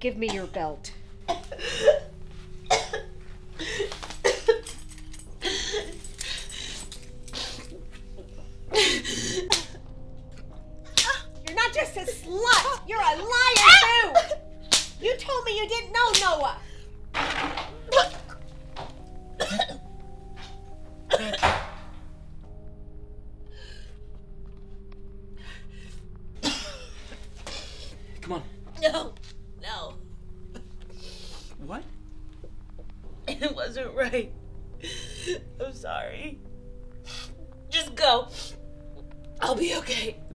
Give me your belt. You're not just a slut, you're a liar too! You told me you didn't know Noah! Come on. No. What? It wasn't right. I'm sorry. Just go. I'll be okay.